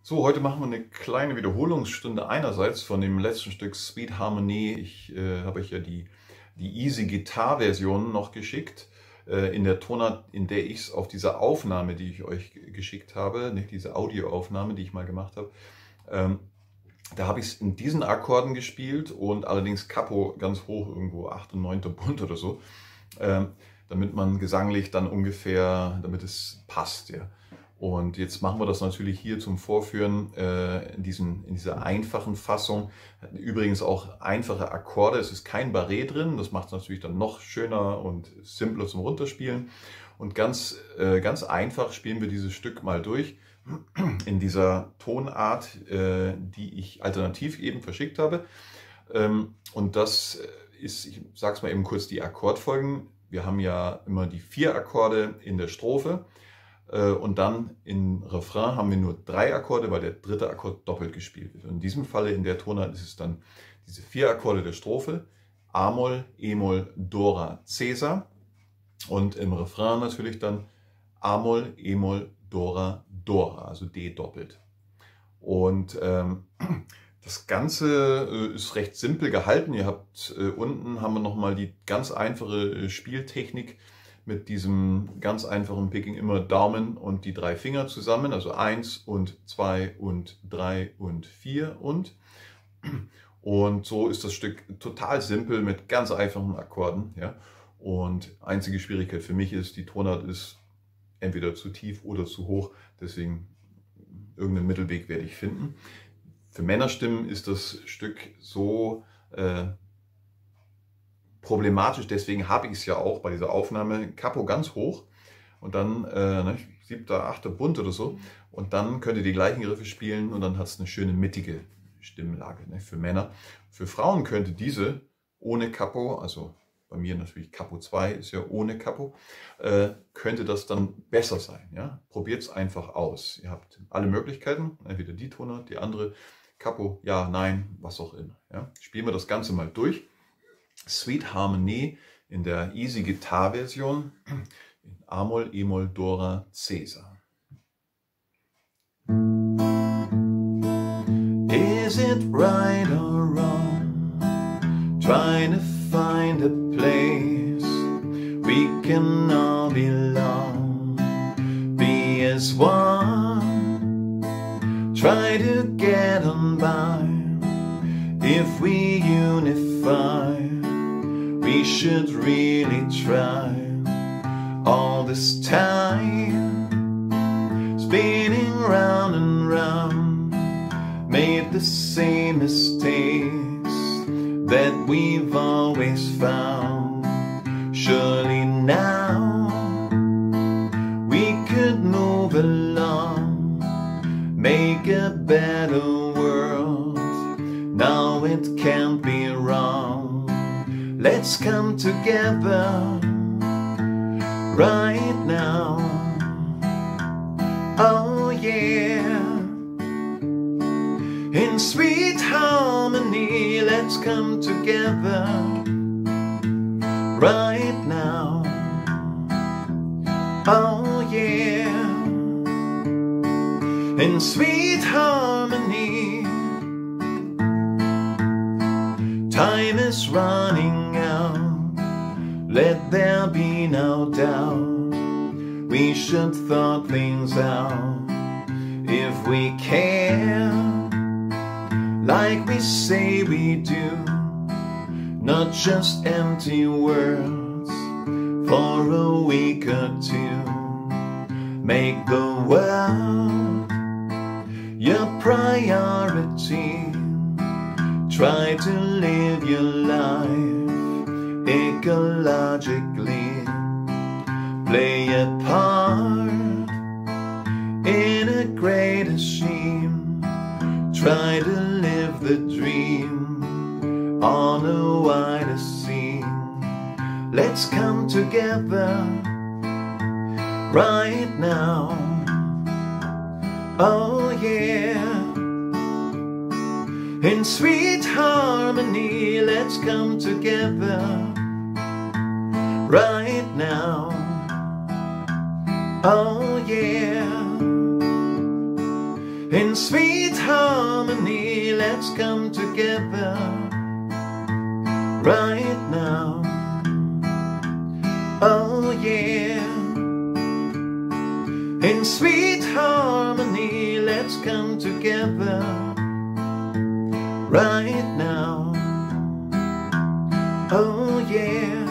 So, heute machen wir eine kleine Wiederholungsstunde einerseits von dem letzten Stück Sweet Harmony. Ich habe euch ja die Easy Guitar Version noch geschickt, in der Tonart, in der ich es auf dieser Aufnahme, die ich euch geschickt habe, nicht diese Audioaufnahme, die ich mal gemacht habe, da habe ich es in diesen Akkorden gespielt und allerdings Capo ganz hoch, irgendwo 8. und 9. Bund oder so, damit man gesanglich dann ungefähr, damit es passt, ja. Und jetzt machen wir das natürlich hier zum Vorführen in dieser einfachen Fassung. Übrigens auch einfache Akkorde. Es ist kein Barré drin. Das macht es natürlich dann noch schöner und simpler zum Runterspielen. Und ganz einfach spielen wir dieses Stück mal durch in dieser Tonart, die ich alternativ eben verschickt habe. Und das ist, ich sage es mal eben kurz, die Akkordfolgen. Wir haben ja immer die 4 Akkorde in der Strophe. Und dann im Refrain haben wir nur 3 Akkorde, weil der 3. Akkord doppelt gespielt wird. Und in diesem Falle, in der Tonart, ist es dann diese 4 Akkorde der Strophe: A-Moll, E-Moll, Dora, Cäsar. Und im Refrain natürlich dann A-Moll, E-Moll, Dora, Dora, also D doppelt. Und das Ganze ist recht simpel gehalten. Ihr habt unten haben wir nochmal die ganz einfache Spieltechnik mit diesem ganz einfachen Picking, immer Daumen und die 3 Finger zusammen, also 1 und 2 und 3 und 4 und so ist das Stück total simpel mit ganz einfachen Akkorden, ja. Und einzige Schwierigkeit für mich ist, die Tonart ist entweder zu tief oder zu hoch, deswegen irgendeinen Mittelweg werde ich finden. Für Männerstimmen ist das Stück so problematisch, deswegen habe ich es ja auch bei dieser Aufnahme Capo ganz hoch und dann 7., 8. Bund oder so, und dann könnt ihr die gleichen Griffe spielen und dann hat es eine schöne mittige Stimmlage, ne, für Männer. Für Frauen könnte diese ohne Capo, also bei mir natürlich Capo 2 ist ja ohne Capo, könnte das dann besser sein. Ja? Probiert es einfach aus. Ihr habt alle Möglichkeiten, entweder die Tonart, die andere, Capo, ja, nein, was auch immer. Ja? Spielen wir das Ganze mal durch. Sweet Harmony in der Easy Guitar Version in A-Moll, E-Moll, Dora, Cäsar. Is it right or wrong? Trying to find a place we can all belong. Be as one. Try to get on by. If we unify, we should really try. All this time, spinning round and round, made the same mistakes that we've always found. Surely now, we could move along, make a better world. Now it can't be wrong. Let's come together right now. Oh yeah. In sweet harmony, let's come together right now. Oh yeah. In sweet harmony. Time is running out, let there be no doubt. We should thought things out if we care, like we say we do. Not just empty words for a week or two. Make the world your priority. Try to live your life ecologically. Play a part in a greater scheme. Try to live the dream on a wider scene. Let's come together right now. Oh yeah. In sweet harmony, let's come together right now. Oh yeah. In sweet harmony, let's come together right now. Oh yeah. In sweet harmony, let's come together right now. Oh yeah.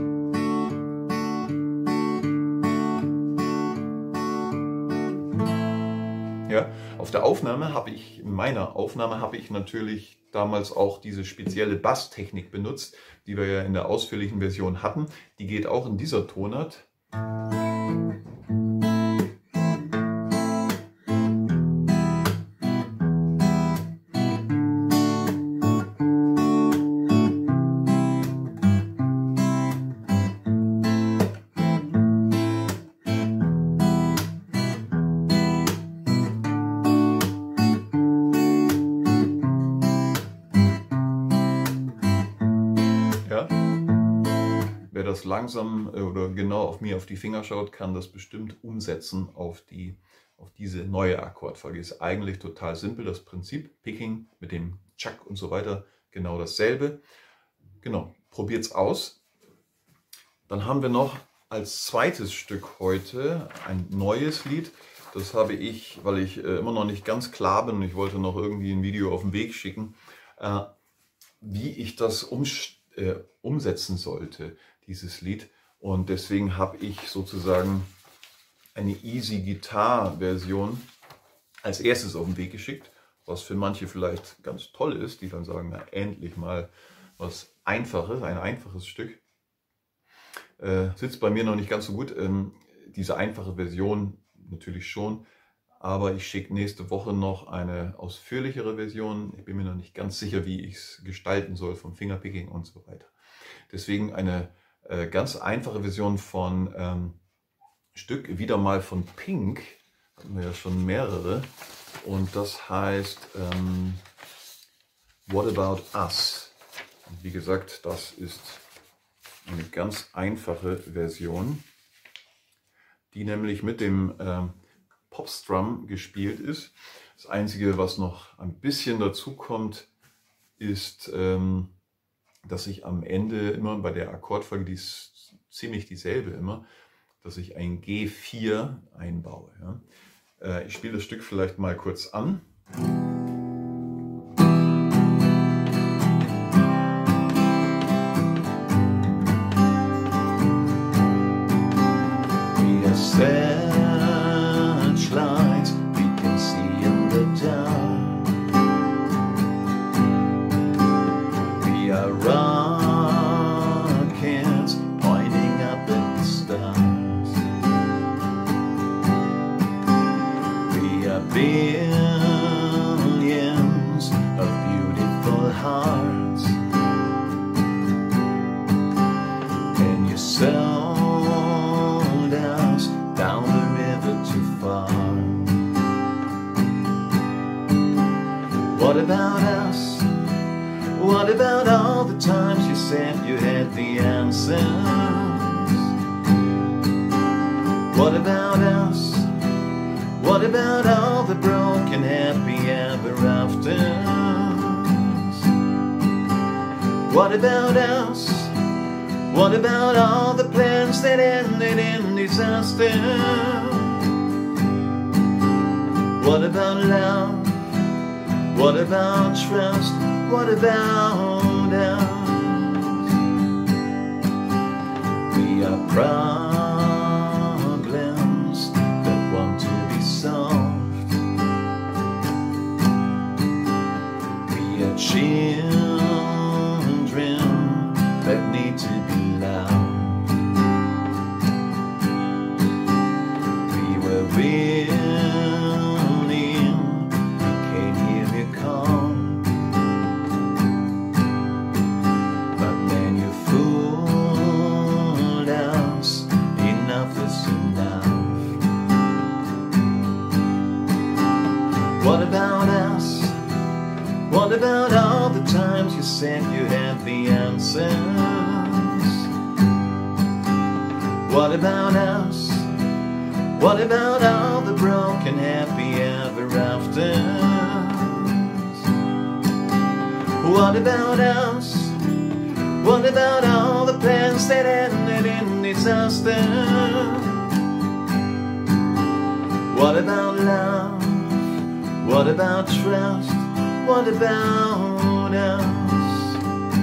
Ja, auf der Aufnahme in meiner Aufnahme habe ich natürlich damals auch diese spezielle Basstechnik benutzt, die wir ja in der ausführlichen Version hatten. Die geht auch in dieser Tonart. Wer das langsam oder genau auf die Finger schaut, kann das bestimmt umsetzen auf diese neue Akkordfolge. Ist eigentlich total simpel, das Prinzip. Picking mit dem Chuck und so weiter, genau dasselbe. Genau, probiert's aus. Dann haben wir noch als zweites Stück heute ein neues Lied. Das habe ich, weil ich immer noch nicht ganz klar bin und ich wollte noch irgendwie ein Video auf den Weg schicken, wie ich das umsetzen sollte, dieses Lied. Und deswegen habe ich sozusagen eine Easy Guitar Version als erstes auf den Weg geschickt, was für manche vielleicht ganz toll ist, die dann sagen, na endlich mal was Einfaches, ein einfaches Stück. Sitzt bei mir noch nicht ganz so gut. Diese einfache Version natürlich schon, aber ich schicke nächste Woche noch eine ausführlichere Version. Ich bin mir noch nicht ganz sicher, wie ich es gestalten soll vom Fingerpicking und so weiter. Deswegen eine ganz einfache Version von Stück, wieder mal von Pink, hatten wir ja schon mehrere, und das heißt What About Us? Und wie gesagt, das ist eine ganz einfache Version, die nämlich mit dem Popstrum gespielt ist. Das Einzige, was noch ein bisschen dazu kommt, ist, dass ich am Ende immer bei der Akkordfolge, die ist ziemlich dieselbe immer, dass ich ein G4 einbaue. Ja. Ich spiele das Stück vielleicht mal kurz an. Searchlights we can see in the dark. We are rockets pointing up at the stars. We are billions of beautiful hearts. And you sold us down the river too far. What about us? What about all the times you said you had the answers? What about us? What about all the broken happy ever afters? What about us? What about all the plans that ended in disaster? What about love? What about trust? What about us? We are problems that want to be solved. We are children that need to be loved. We were willing, we came here to come, but then you fooled us. Enough is enough. What about us? What about all the times you said you had the answers? What about us? What about all the broken happy ever afters? What about us? What about all the plans that ended in disaster? What about love? What about trust? What about us?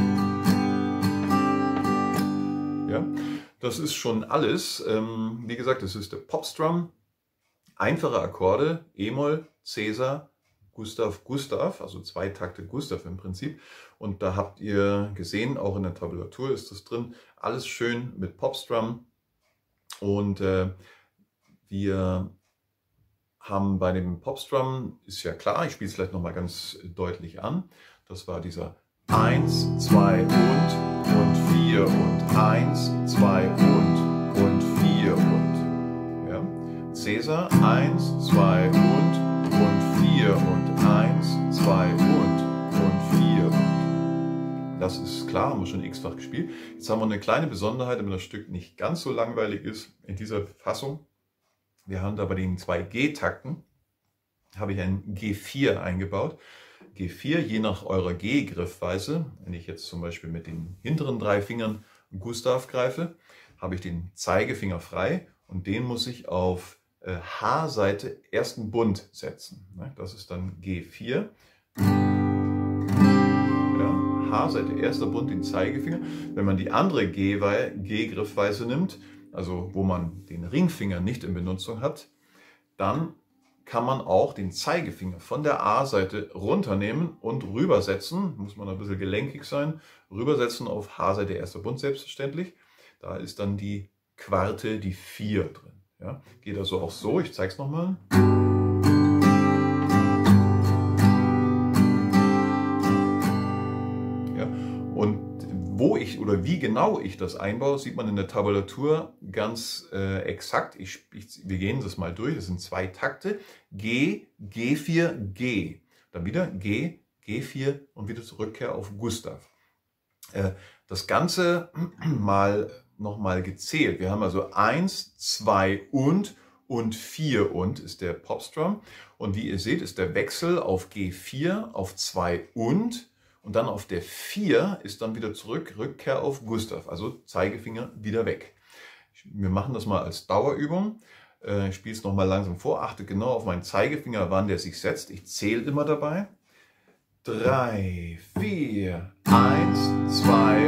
Ja, das ist schon alles. Wie gesagt, das ist der Popstrum. Einfache Akkorde, E-Moll, Cäsar, Gustav, Gustav, also 2 Takte Gustav im Prinzip. Und da habt ihr gesehen, auch in der Tabulatur ist das drin, alles schön mit Popstrum. Und wir haben bei dem Popstrum, ist ja klar, ich spiele es vielleicht nochmal ganz deutlich an, das war dieser 1, 2 und 4 und 1, 2 und 4 und. Ja. Cäsar 1, 2 und 4 und 1, 2 und 4 und. Das ist klar, haben wir schon x-fach gespielt. Jetzt haben wir eine kleine Besonderheit, damit das Stück nicht ganz so langweilig ist in dieser Fassung. Wir haben da bei den 2 G-Takten, habe ich ein G4 eingebaut. G4, je nach eurer G-Griffweise, wenn ich jetzt zum Beispiel mit den hinteren 3 Fingern Gustav greife, habe ich den Zeigefinger frei und den muss ich auf H-Seite ersten Bund setzen. Das ist dann G4. Ja, H-Seite erster Bund, den Zeigefinger. Wenn man die andere G-Griffweise nimmt, also wo man den Ringfinger nicht in Benutzung hat, dann kann man auch den Zeigefinger von der A-Seite runternehmen und rübersetzen, muss man ein bisschen gelenkig sein, rübersetzen auf H-Seite erster Bund selbstverständlich. Da ist dann die Quarte, die 4 drin. Ja, geht also auch so, ich zeige es nochmal. Ja, und wo ich oder wie genau ich das einbaue, sieht man in der Tabulatur ganz exakt. Wir gehen das mal durch. Das sind 2 Takte. G, G4, G. Dann wieder G, G4 und wieder zur Rückkehr auf Gustav. Das Ganze nochmal gezählt. Wir haben also 1, 2 und 4 und ist der Popstrum. Und wie ihr seht, ist der Wechsel auf G4, auf 2 und dann auf der 4 ist dann wieder zurück, Rückkehr auf Gustav, also Zeigefinger wieder weg. Wir machen das mal als Dauerübung. Ich spiele es nochmal langsam vor, achte genau auf meinen Zeigefinger, wann der sich setzt. Ich zähle immer dabei. 3, 4, 1, 2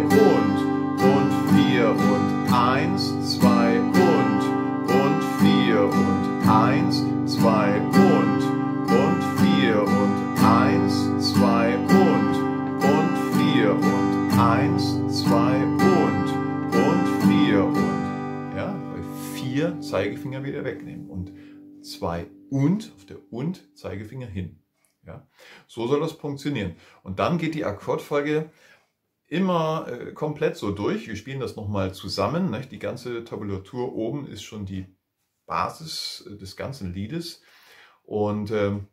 und 4 und 1, 2 und 4 und 1, 2 und 4 und 1, 2 und 4 und 1, 2 und 4 und. Ja, bei 4 Zeigefinger wieder wegnehmen und 2 und auf der und Zeigefinger hin. Ja, so soll das funktionieren. Und dann geht die Akkordfolge immer komplett so durch. Wir spielen das nochmal zusammen. Nicht? Die ganze Tabulatur oben ist schon die Basis des ganzen Liedes. Und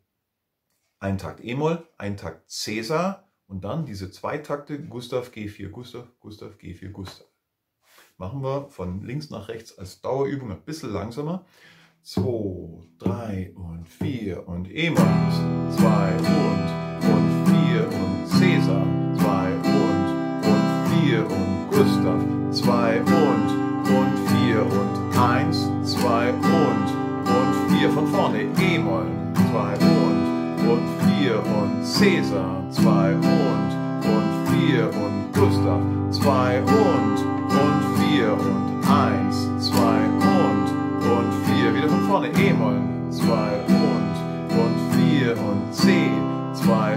ein Takt E-Moll, ein Takt Cäsar und dann diese 2 Takte Gustav, G4, Gustav, Gustav, G4, Gustav. Machen wir von links nach rechts als Dauerübung ein bisschen langsamer. 2, 3 und 4 und E-Moll, 2 und 4 und Cäsar, 2 und 4 und Gustav, 2 und 4 und 1, 2 und 4 von vorne, E-Moll, 2 und 4 und Cäsar, 2 und 4 und Gustav, 2 und 4 und 1, 2 und 4, wieder von vorne, E-Moll, 2 und 4 und C, 2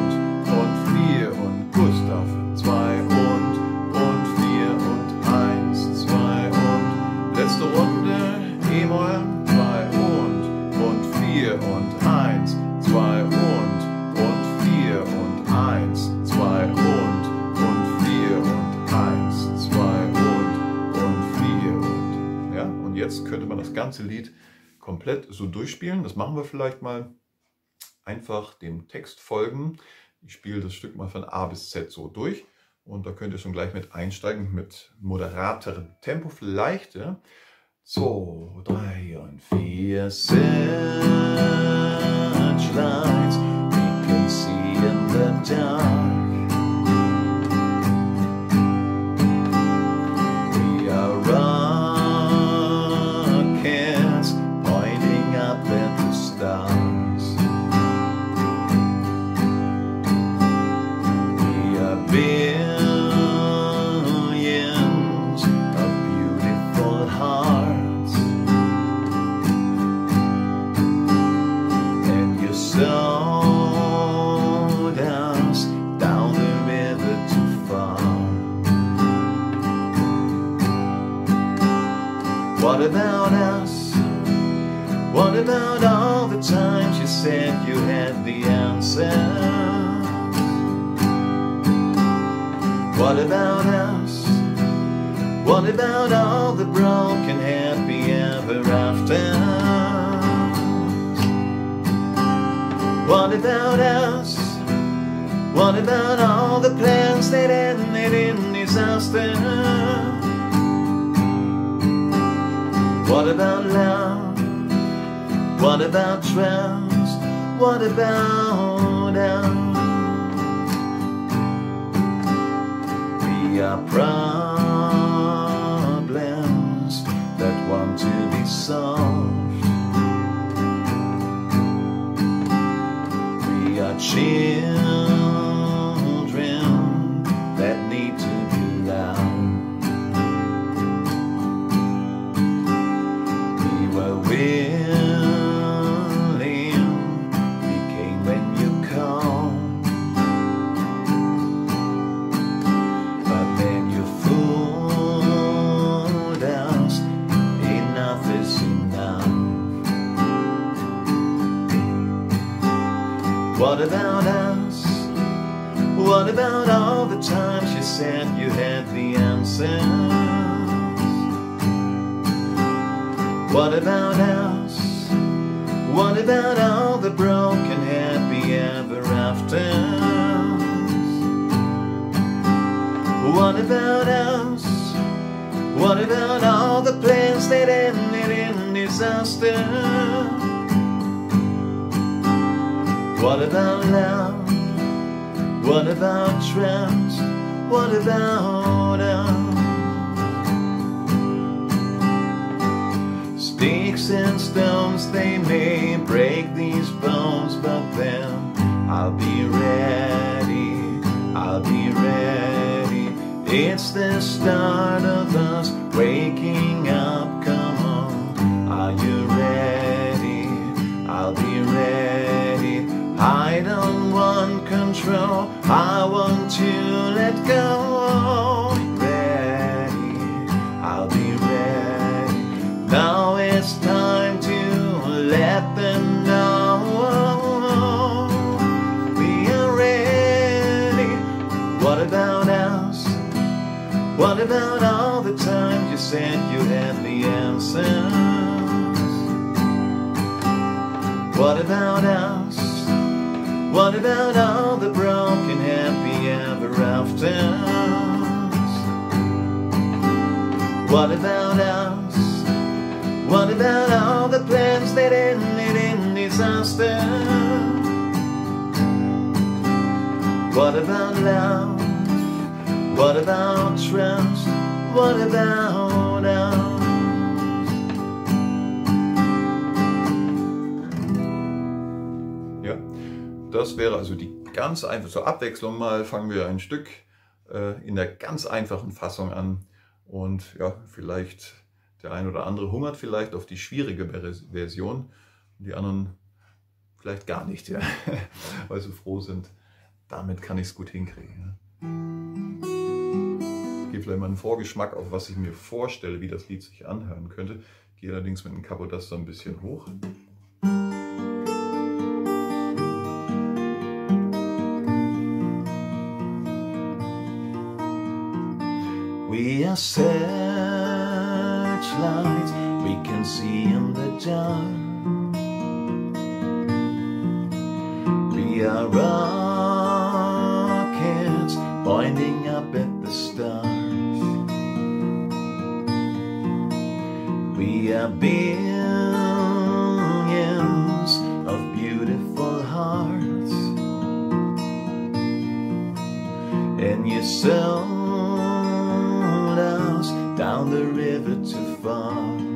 und 4 und Gustav, 2 und 4 und 1, 2 und letzte Runde, E-Moll, 2 und 4 und 1, 2 und 4 und 1, 2 und 4 und 1, 2 und 4 und. Ja, und jetzt könnte man das ganze Lied komplett so durchspielen. Das machen wir vielleicht mal. Einfach dem Text folgen. Ich spiele das Stück mal von A bis Z so durch. Und da könnt ihr schon gleich mit einsteigen, mit moderaterem Tempo vielleicht. Ja. 2, 3 und 4. Searchlights we can see in the dark. sold us down the river too far. What about us? What about all the times you said you had the answers? What about us? What about all the broken happy ever afters? What about us? What about all the plans that ended in disaster? What about love? What about trust? What about us? We are problems that want to be solved. We are children that need to be loved. We were willing, we came when you called. But then you fooled us, enough is enough. What about us? What about all the times you said you had the answers? What about us? What about all the broken happy ever afters? What about us? What about all the plans that ended in disaster? What about love? What about trust? What about us? Sticks and stones, they may break these bones, but then I'll be ready, I'll be ready. It's the start of us waking up, come on. Are you ready? I'll be ready. I don't want control, I want to let go. Ready, I'll be ready. Now it's time to let them know we are ready. What about us? What about all the times you said you had the answers? What about us? What about all the broken happy ever afters? What about us? What about all the plans that ended in disaster? What about love? What about trust? What about us? Ja, das wäre also die ganz einfach, zur Abwechslung mal fangen wir ein Stück in der ganz einfachen Fassung an und ja, vielleicht der ein oder andere hungert vielleicht auf die schwierige Version und die anderen vielleicht gar nicht, ja, weil sie froh sind, damit kann ich es gut hinkriegen. Ja. Ich gebe vielleicht mal einen Vorgeschmack auf, was ich mir vorstelle, wie das Lied sich anhören könnte. Ich gehe allerdings mit dem Capotaster ein bisschen hoch. We are searchlights we can see in the dark. We are rockets pointing up at the stars. We are billions of beautiful hearts, and you sold us down the river too far.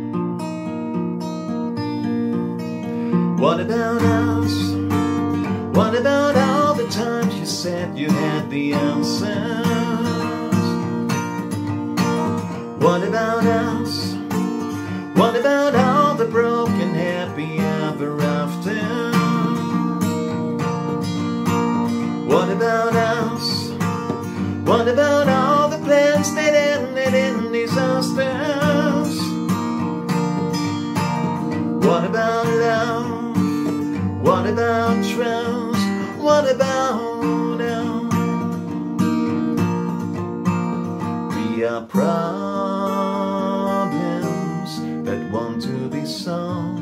What about us? What about all the times you said you had the answers? What about us? What about all the broken happy ever afters? What about now? We are problems that want to be solved.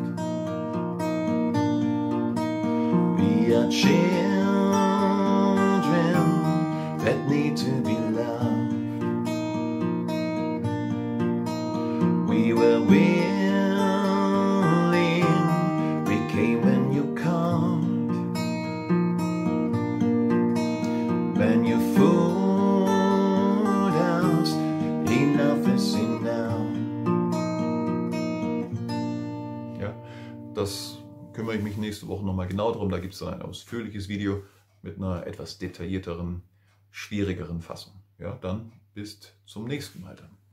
We are children that need to be loved. We were willing, we came when you called. When you fooled us, enough is enough. Ja, das kümmere ich mich nächste Woche nochmal genau darum. Da gibt es dann ein ausführliches Video mit einer etwas detaillierteren, schwierigeren Fassung. Ja, dann bis zum nächsten Mal dann.